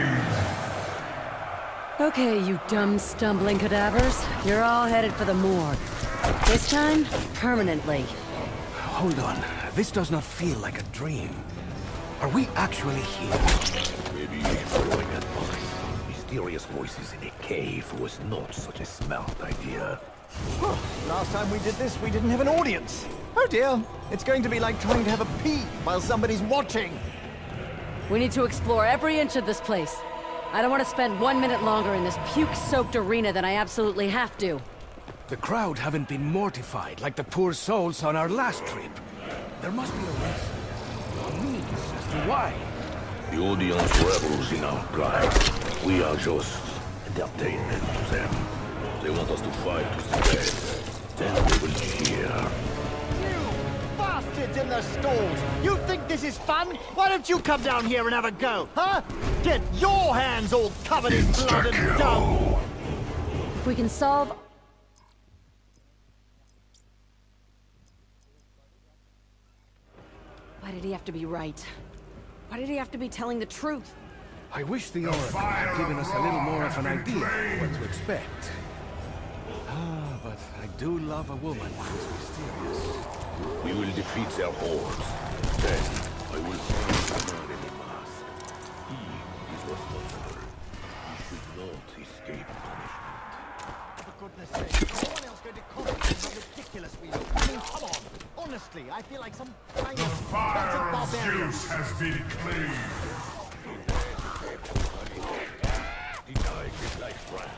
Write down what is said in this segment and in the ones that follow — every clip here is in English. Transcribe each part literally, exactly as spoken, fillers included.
Okay, you dumb, stumbling cadavers. You're all headed for the morgue. This time, permanently. Hold on. This does not feel like a dream. Are we actually here? Maybe following advice. Mysterious voices in a cave was not such a smart idea. Last time we did this, we didn't have an audience. Oh dear. It's going to be like trying to have a pee while somebody's watching. We need to explore every inch of this place. I don't want to spend one minute longer in this puke-soaked arena than I absolutely have to. The crowd haven't been mortified like the poor souls on our last trip. There must be a reason, a means as to why. The audience revels in our pride. We are just entertainment to them. They want us to fight to the death. Then they will cheer. Bastards in the stalls! You think this is fun? Why don't you come down here and have a go, huh? Get your hands all covered in blood and dung! If we can solve... Why did he have to be right? Why did he have to be telling the truth? I wish the Oracle had given us a little more of an idea of what to expect. Ah, but I do love a woman who's mysterious. We will defeat their hordes. Then I will find the man in the mask. He is responsible. He should not escape punishment. For goodness sake, no one else going to comment on how ridiculous we look. I mean, come on. Honestly, I feel like some kind The of fire of barbarian. Zeus has been cleansed. The night is like France.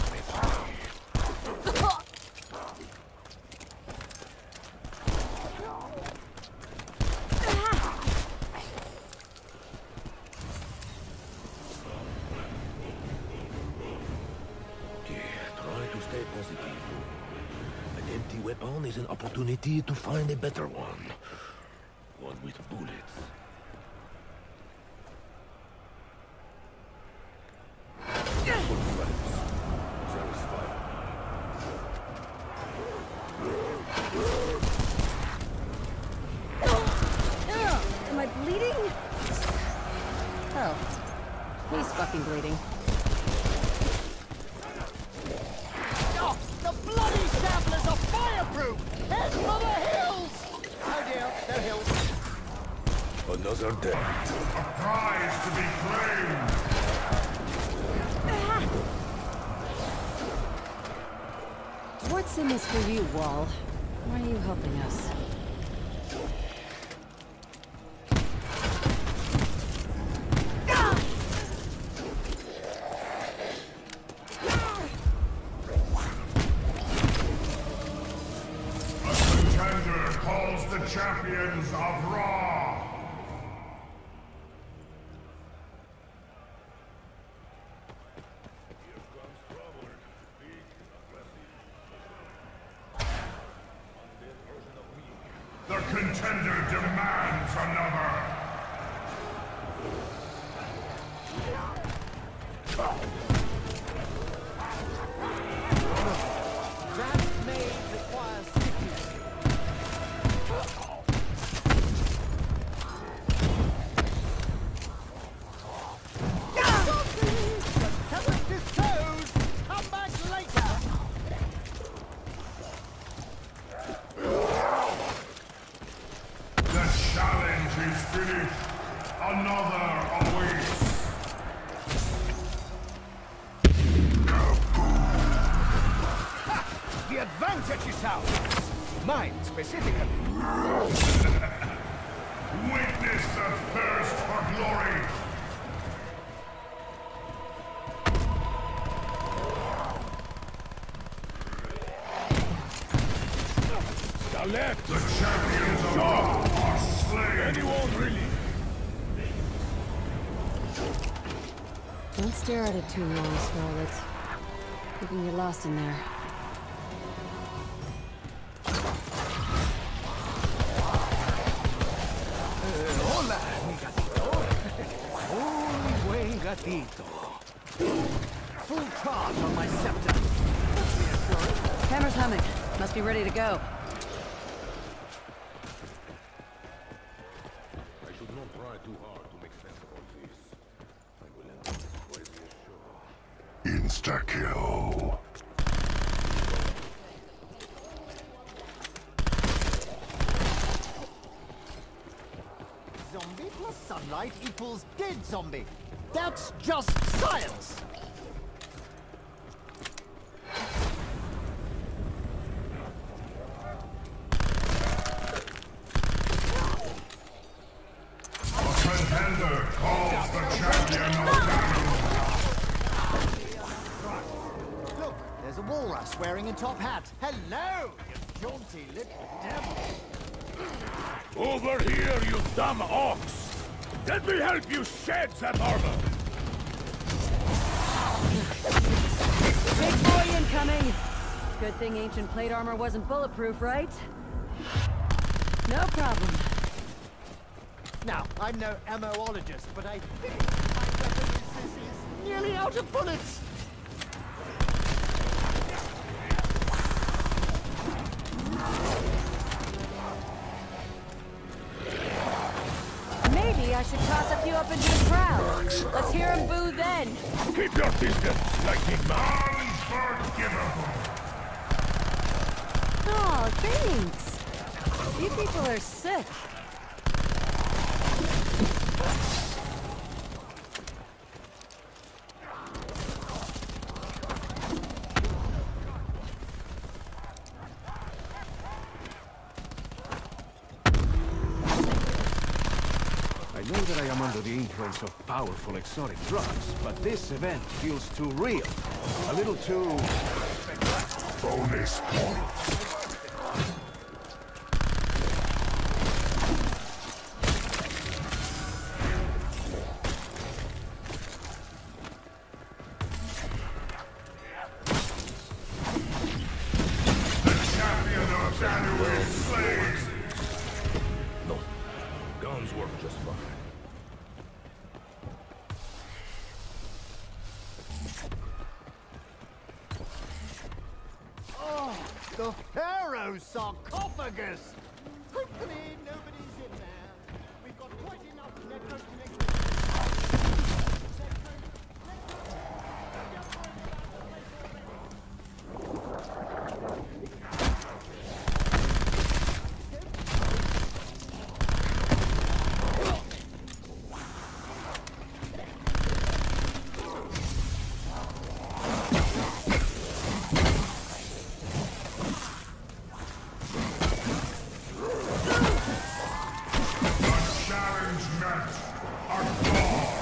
An empty weapon is an opportunity to find a better one. One with bullets. Am I bleeding? Oh. He's fucking bleeding. Oh, the bloody shamblers are fireproof! Head for the hills! Oh dear, they're hills. Another death. A prize to be claimed. What's in this for you, Wall? Why are you helping us? The champions of Ra! The contender demands another! That may require stickiness. Another awaits. Ha! The advantage is ours. Mine, specifically. Witness the thirst for glory. The champions of Ra are slain. Anyone really? Don't stare at it too long, Scarlet. You can get lost in there. Uh, hola, mi gatito. Muy buen gatito. Full charge on my scepter. That's reassuring. Hammer's humming. Must be ready to go. I should not try too hard to make sense of all this. I will end. Insta-kill. Zombie plus sunlight equals dead zombie. That's just science. A contender calls the champion of battle. Look, there's a walrus wearing a top hat. Hello, you jaunty little devil. Over here, you dumb ox! Let me help you shed that armor! Big boy incoming! Good thing ancient plate armor wasn't bulletproof, right? No problem. Now, I'm no ammoologist, but I think my weapon is, is nearly out of bullets. Maybe I should toss a few up into the crowd. Let's hear him boo then. Keep your distance, lightning man! Unforgivable. Oh, thanks. You people are sick. I know that I am under the influence of powerful exotic drugs, but this event feels too real. A little too... Bonus points. The champion of battle is slain. No. Guns work just fine. Oh, the Pharaoh sarcophagus! Hopefully nobody's in there. We've got quite enough necro-connected... Challenge met. Our God.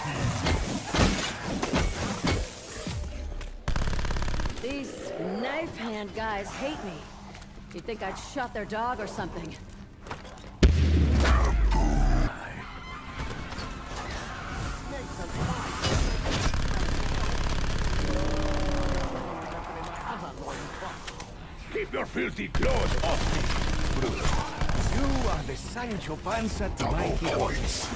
These knife hand guys hate me. You'd think I'd shot their dog or something. Keep your filthy claws off me! You are the Sancho Panza to my Double hero. points.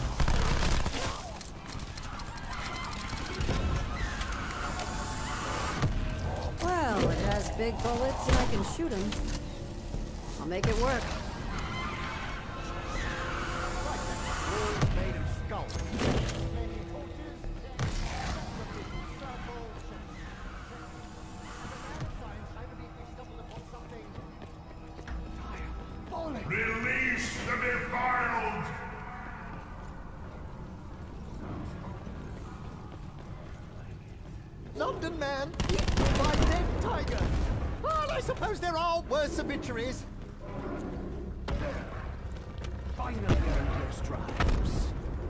Well, it has big bullets and I can shoot them. I'll make it work. All made of skull. Release the defiled. London man, eaten by dead tiger. Well, I suppose there are worse obituaries. Finally earned your stripes.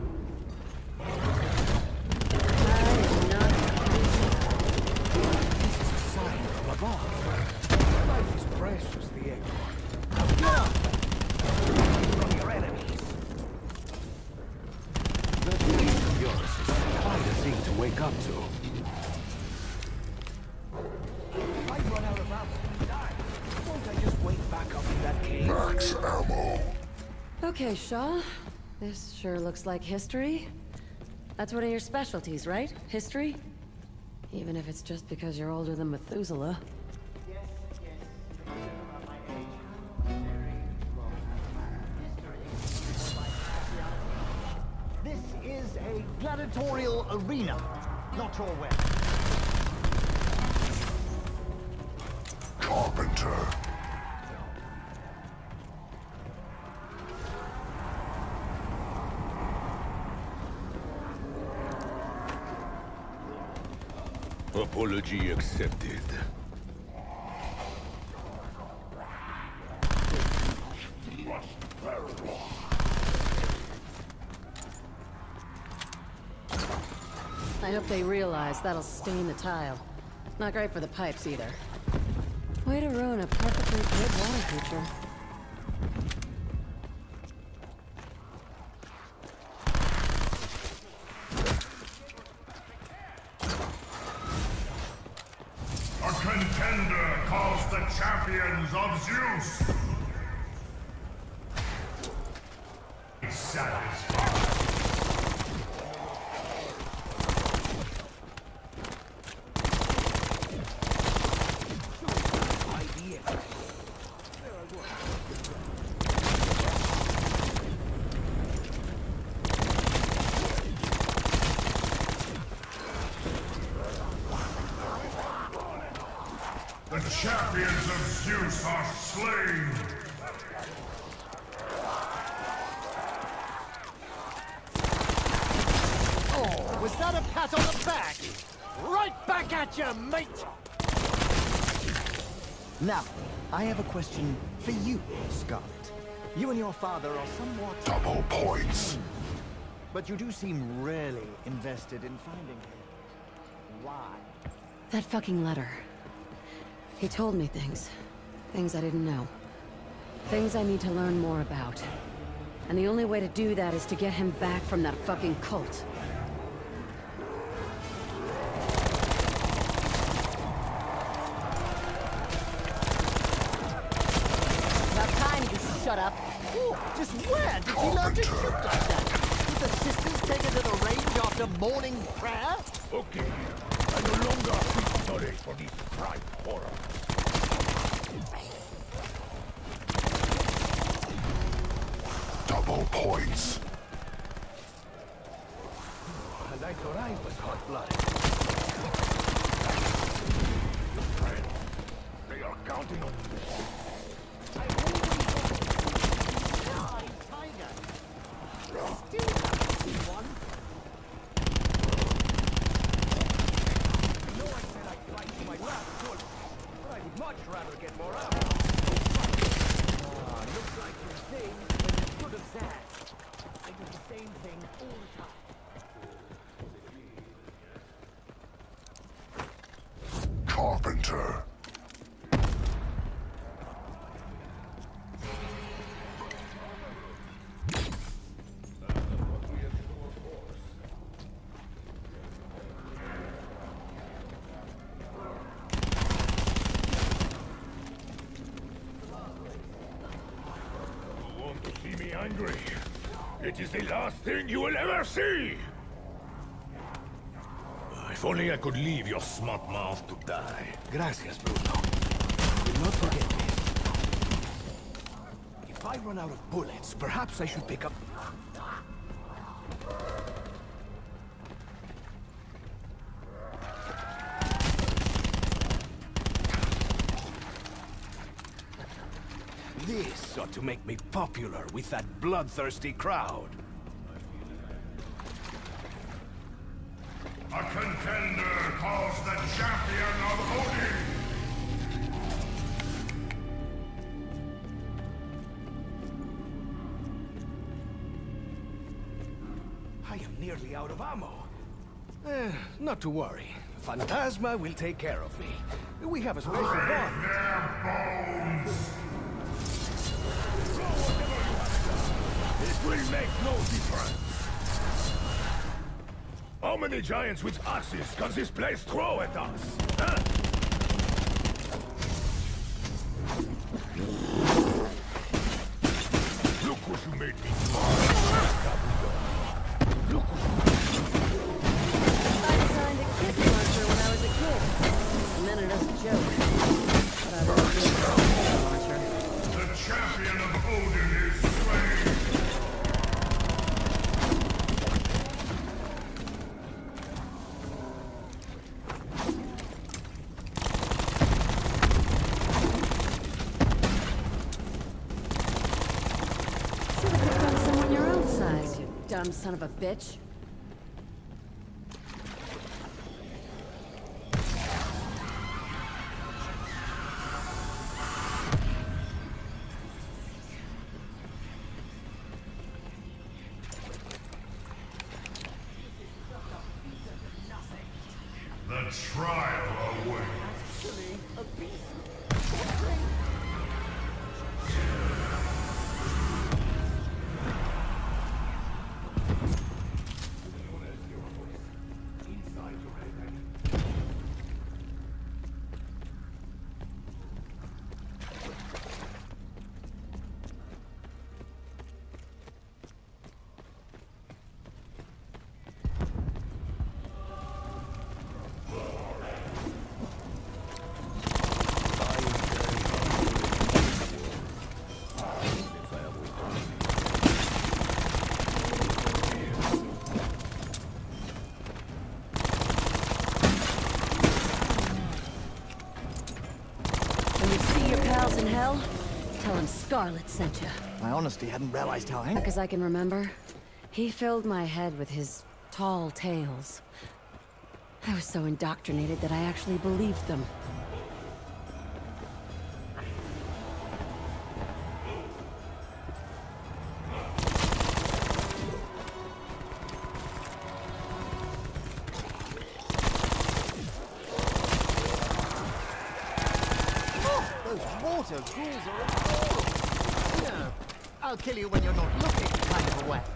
This is a sign from above. Life is precious, the echo. Get up! From your enemies. That face of yours is quite a thing to wake up to. If I run out of ammo and die, won't I just wake back up in that cave? Max ammo. Okay, Shaw. This sure looks like history. That's one of your specialties, right? History? Even if it's just because you're older than Methuselah. Yes, yes. About my age. Very well. History. This is a gladiatorial arena. Not sure where. Carpenter. Apology accepted. I hope they realize that'll stain the tile. Not great for the pipes either. Way to ruin a perfectly good water feature. A contender calls the champions of Zeus. Satisfied. The champions of Zeus are slain! Oh, was that a pat on the back? Right back at you, mate! Now, I have a question for you, Scarlet. You and your father are somewhat... Double points. But you do seem really invested in finding him. Why? That fucking letter. He told me things. Things I didn't know. Things I need to learn more about. And the only way to do that is to get him back from that fucking cult. About time you shut up. Ooh, just where did you learn to shoot like that? Did the sisters take her to the range after morning prayer? Okay, I no longer feel sorry for this crime horror. Double points. And I thought I was hot-blooded. Friend, they are counting on you. I always wanted to tiger. Still haven't seen one. You know I said I'd fight to my last bullet, but I would much rather get more out. Ah, looks like you're saying when as good as that. I do the same thing all the time. Carpenter. Want to see me angry? It is the last thing you will ever see! If only I could leave your smart mouth to die. Gracias, Bruno. Do not forget this. If I run out of bullets, perhaps I should pick up... This ought to make me popular with that bloodthirsty crowd. A contender calls the champion of Odin! I am nearly out of ammo. Eh, not to worry. Phantasma will take care of me. We have a special bond. Their bones! It will make no difference. How many giants with axes can this place throw at us? Huh? Look what you made me do. Look what I designed a kid launcher when I was a kid. I meant it as a joke. But I don't do it for a kid launcher. The champion of Odin is slain! dumb son of a bitch. The trial awaits. Actually, a beast. In hell, tell him Scarlet sent you. I honestly hadn't realized how angry. Because I can remember, he filled my head with his tall tales. I was so indoctrinated that I actually believed them. Water ghouls are adorable. No, I'll kill you when you're not looking, kind of a way.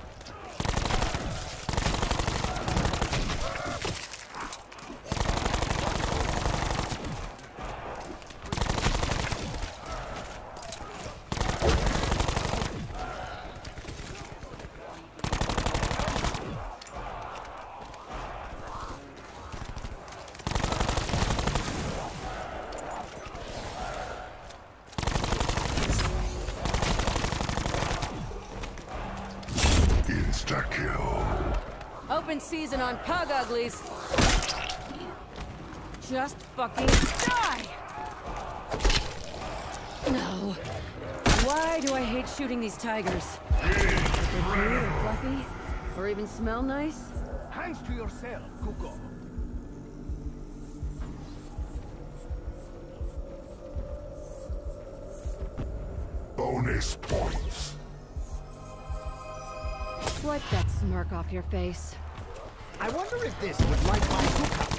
Open season on Pug Uglies. Just fucking die! No. Why do I hate shooting these tigers? They're cute or fluffy? Or even smell nice? Hands to yourself, Kuko. Bonus points. Wipe that smirk off your face. I wonder if this would like my hookup.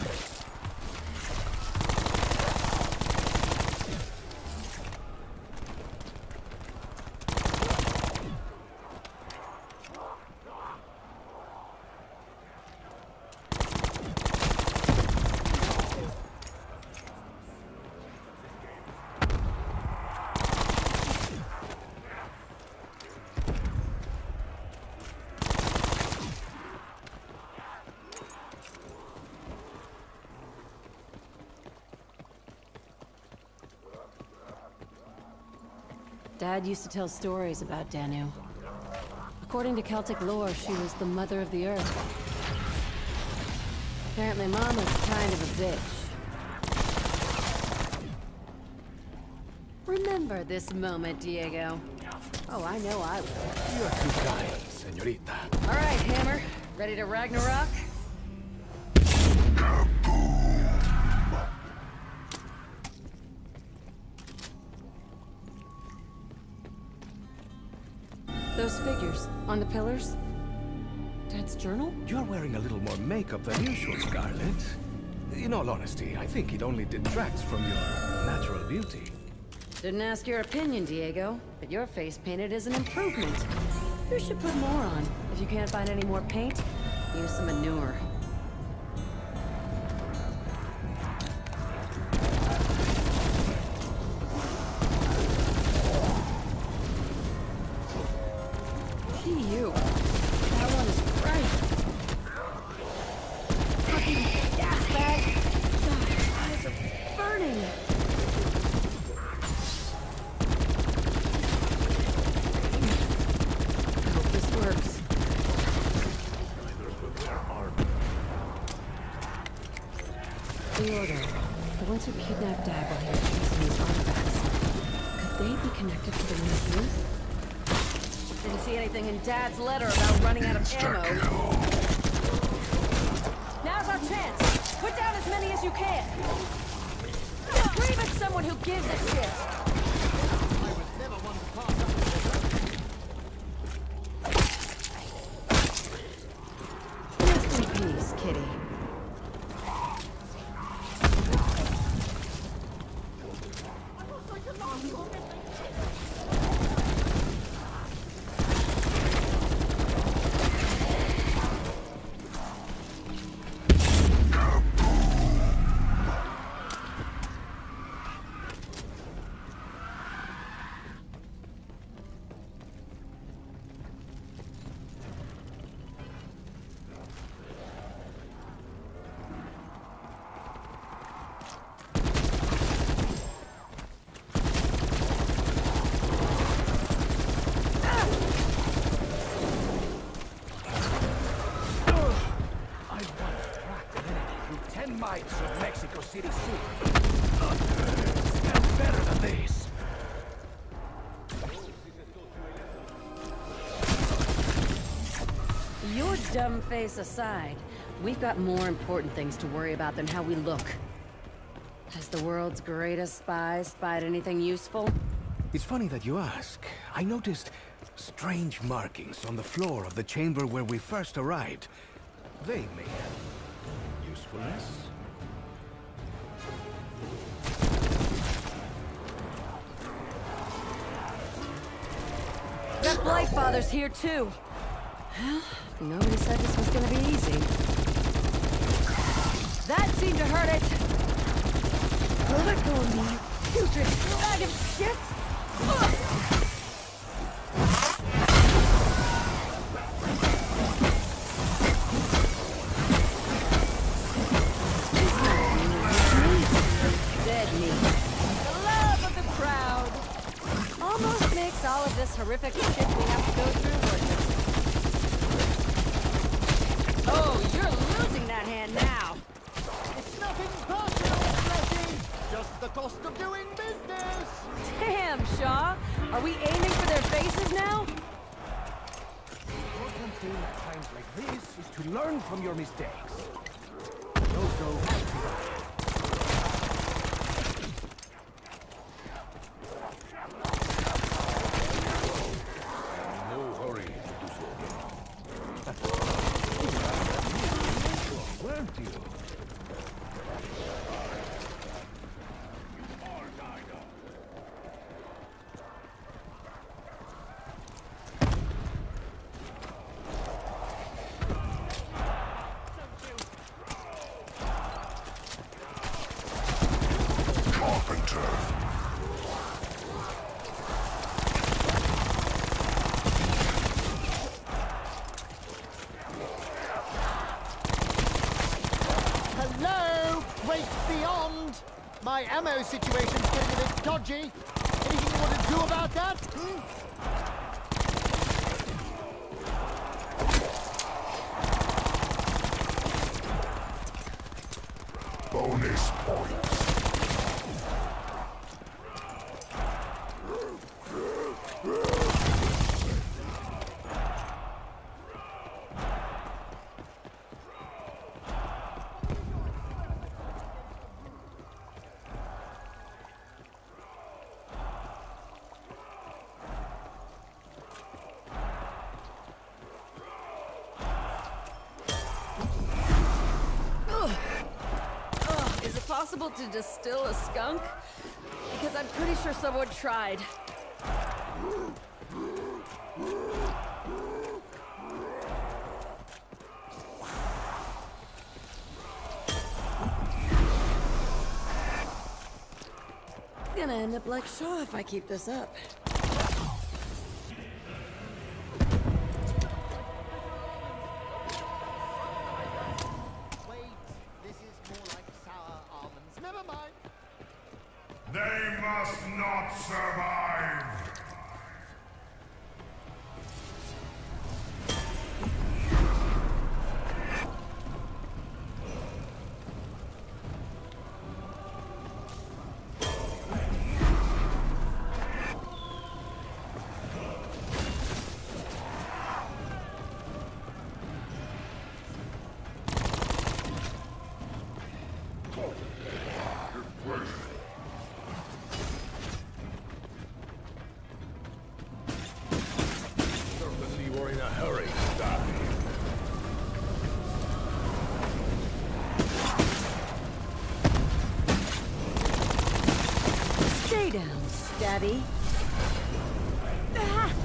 Dad used to tell stories about Danu. According to Celtic lore, she was the mother of the earth. Apparently Mama's kind of a bitch. Remember this moment, Diego. Oh, I know I will. You're too kind, señorita. All right, Hammer. Ready to Ragnarok? Those figures on the pillars? Dad's journal? You're wearing a little more makeup than usual, Scarlet. In all honesty, I think it only detracts from your natural beauty. Didn't ask your opinion, Diego, but your face painted is an improvement. You should put more on. If you can't find any more paint, use some manure. You. That one is bright. Fucking gas bag. God, his eyes are burning. I hope this works. The Order. The ones who kidnapped Dad while he was chasing these artifacts. Could they be connected to the new Didn't see anything in Dad's letter about running out of ammo. Now's our chance. Put down as many as you can. Scream at someone who gives a shit. I was never one to pass up the Rest in peace, kitty. Of Mexico City soup. Smells better than this. Your dumb face aside, we've got more important things to worry about than how we look. Has the world's greatest spy spied anything useful? It's funny that you ask. I noticed strange markings on the floor of the chamber where we first arrived. They may have usefulness. That Blight Father's here too. Well, nobody said this was gonna be easy. That seemed to hurt it. Let go of me, putrid bag of shit! Ugh. Dead meat. The love of the crowd. Almost makes all of this horrific shit we have to go through worth it. Oh, you're losing that hand now. It's nothing personal, Freddy. Just the cost of doing business. Damn, Shaw. Are we aiming for their faces now? The important thing at times like this is to learn from your mistakes. And also act right. No hurry to do so. Weren't you? Hello? Wait beyond! My ammo situation's getting a bit dodgy. Anything you want to do about that? Hmm? Bonus points. Is it possible to distill a skunk? Because I'm pretty sure someone tried. Gonna end up like Shaw if I keep this up. Wait, this is more like sour almonds. Never mind. They must not survive. Lay down, stabby. Ah!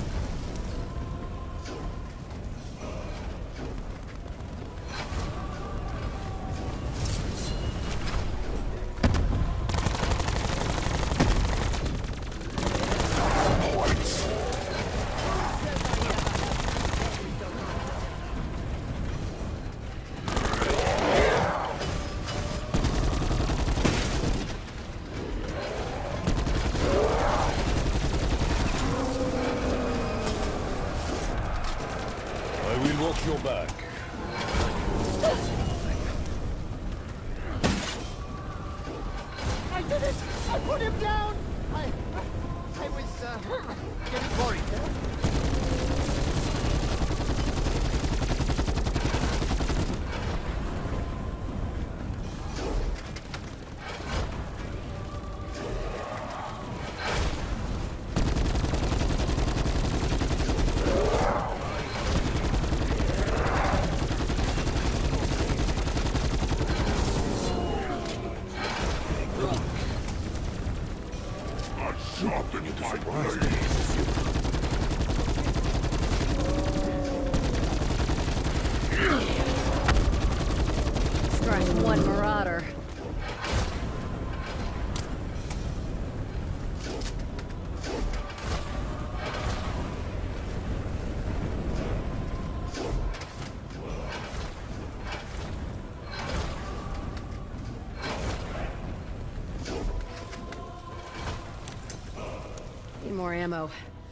Watch your back. I did it! I put him down! I... I, I was, uh, getting worried there. Something to surprise me. Strike one marauder. Need more ammo.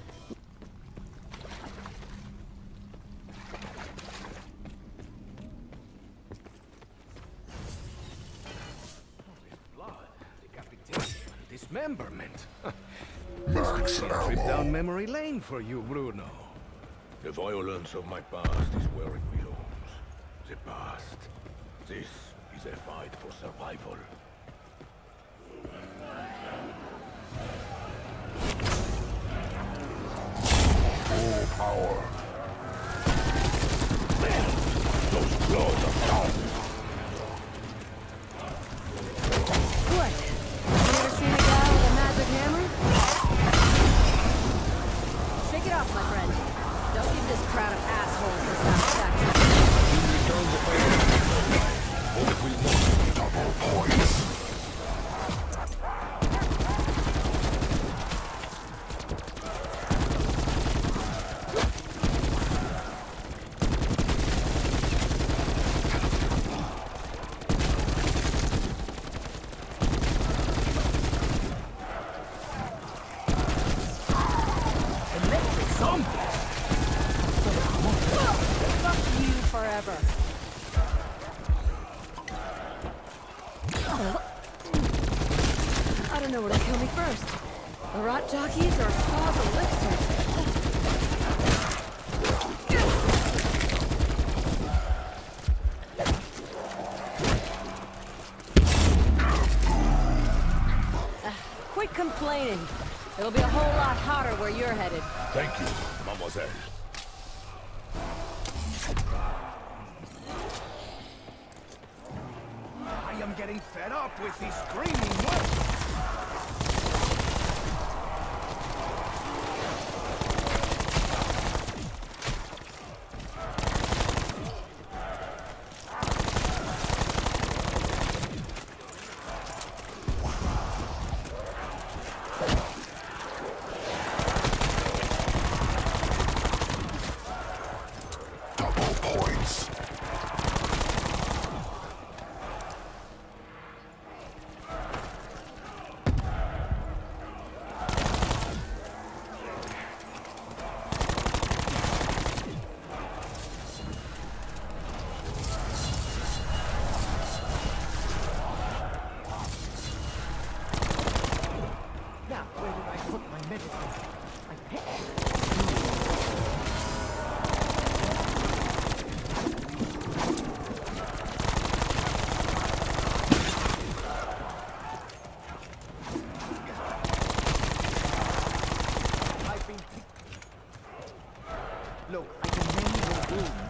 Blood, decapitation, dismemberment. This could be a trip down memory lane for you, Bruno. The violence of my past is where it belongs. The past. This is a fight for survival. Full power. Those claws are down. What? You ever seen a guy with a magic hammer? Shake it off, my friend. Don't give this crowd of assholes the satisfaction. Double points. Fuck you forever. I don't know what'll kill me first. The rot jockeys or Saw's elixirs. Uh, quit complaining. It'll be a whole lot hotter where you're headed. Thank you, mademoiselle. I am getting fed up with these screaming words. Double points. Now, where did I put my medicine? I picked it. I've been Look, I can mend your wound.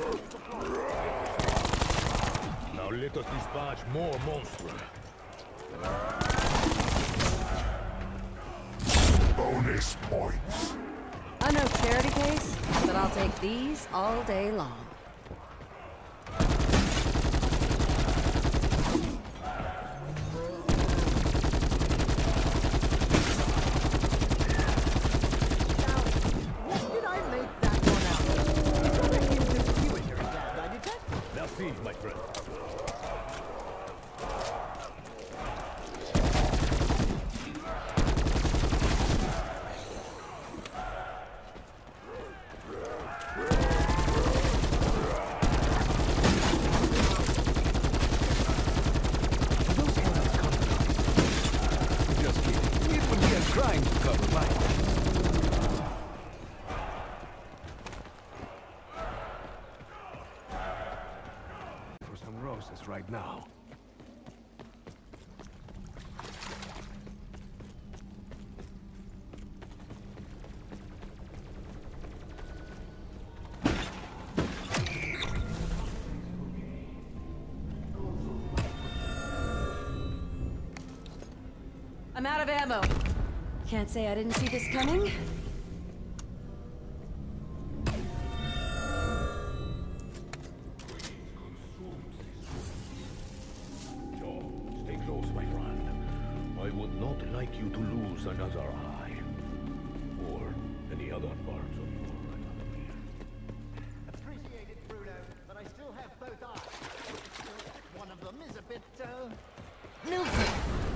Now let us dispatch more monsters. Bonus points. A no charity case, but I'll take these all day long. Did I make that one out? What a inconspicuous dad, I detect. Merci, my friend. Just kidding. It would be a crime to cover mine. For some roses right now. I'm out of ammo. Can't say I didn't see this coming. Joe, stay close, my friend. I would not like you to lose another eye. Or any other parts of your anatomy. Appreciate it, Bruno, but I still have both eyes. One of them is a bit, uh... milky.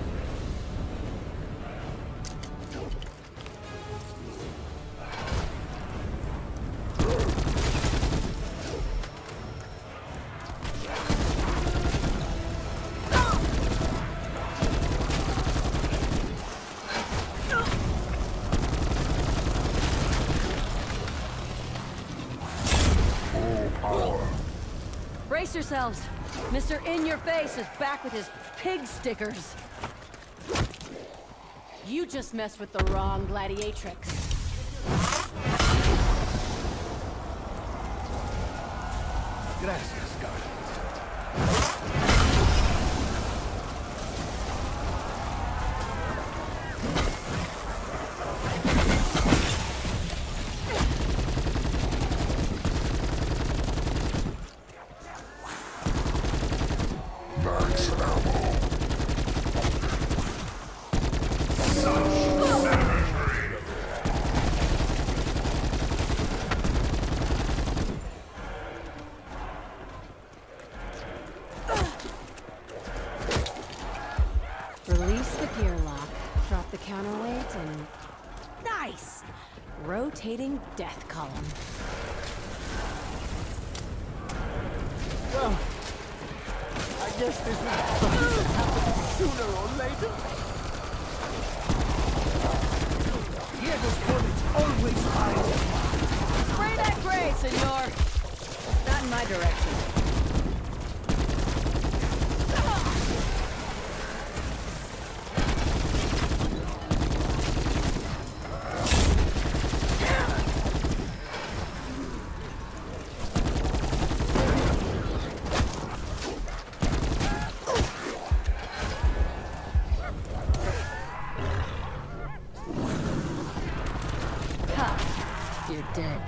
Brace yourselves. Mister In-Your-Face is back with his pig stickers. You just messed with the wrong gladiatrix. Gracias, Scarlet. Max ammo. Release the gear lock, drop the counterweight, and... Nice! Rotating death column. Well, I guess this was bound to happen sooner or later. Diego's bullets always find. Spray that gray, senor! Not in my direction. Ha! You're dead.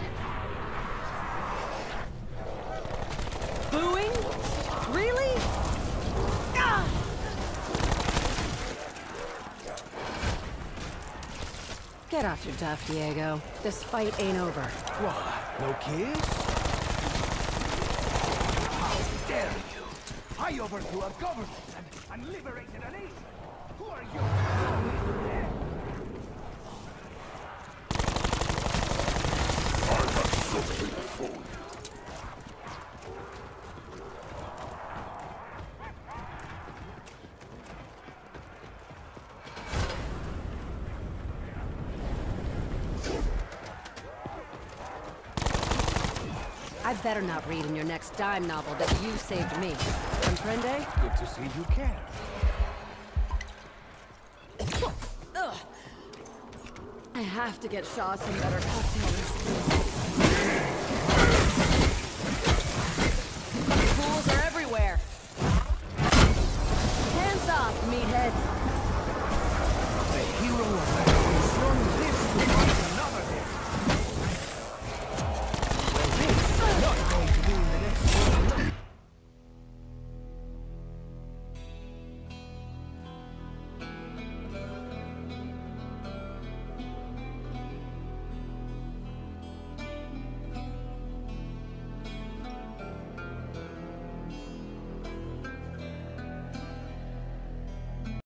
Booing? Really? Ah! Get off your duff, Diego. This fight ain't over. What? No kiss? How dare you? I overthrew a government and, and liberated a nation. Who are you? Something for you. I better not read in your next dime novel that you saved me. Comprende? Good to see you care. Ugh. I have to get Shaw some better cocktails.